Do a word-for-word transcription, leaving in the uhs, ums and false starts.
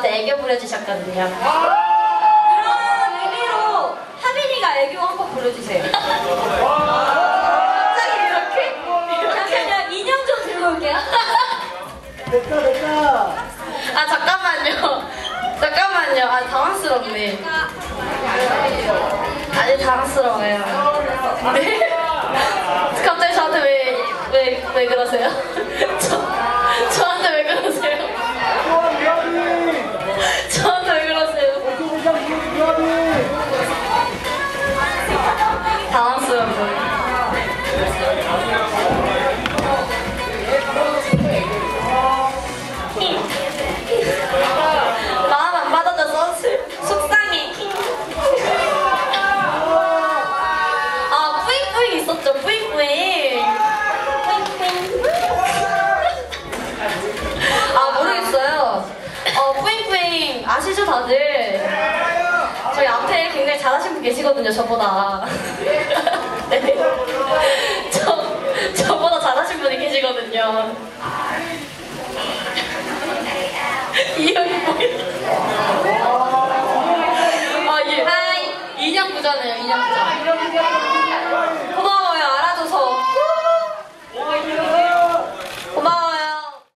저한테 애교 부려주셨거든요. 그런 의미로 하빈이가 애교 한번 부려주세요. 갑자기 이렇게? 잠깐만요. 인형 좀 들고 올게요. 됐다 됐다. 아 잠깐만요. 잠깐만요. 아 당황스럽네. 아니 당황스러워요. 네? 갑자기 저한테 왜, 왜, 왜 그러세요? 저, 저한테 왜 그러세요? 저한테 왜 그러세요? 당황스러워요. 마음 안 받아줘서 속상해. 아 뿌잉뿌잉 있었죠. 뿌잉뿌잉. 뿌잉뿌잉. 아 모르겠어요. 어 뿌잉뿌잉 아시죠 다들? 저희 앞에 굉장히 잘하신 분 계시거든요. 저보다. 네. 저 저보다 잘하신 분이 계시거든요. 이 형이 뭐야? 아, 예. 하이. 인형 부자네요, 인형 부자.